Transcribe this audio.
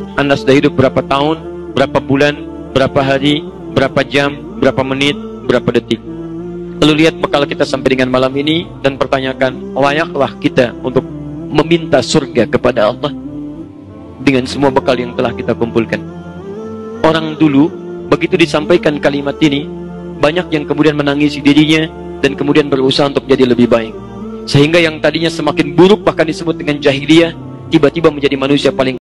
Anda sudah hidup berapa tahun, berapa bulan, berapa hari, berapa jam, berapa menit, berapa detik. Lalu lihat bekal kita sampai dengan malam ini dan pertanyakan, layaklah kita untuk meminta surga kepada Allah dengan semua bekal yang telah kita kumpulkan. Orang dulu begitu disampaikan kalimat ini, banyak yang kemudian menangisi dirinya dan kemudian berusaha untuk jadi lebih baik. Sehingga yang tadinya semakin buruk bahkan disebut dengan jahiliyah, tiba-tiba menjadi manusia paling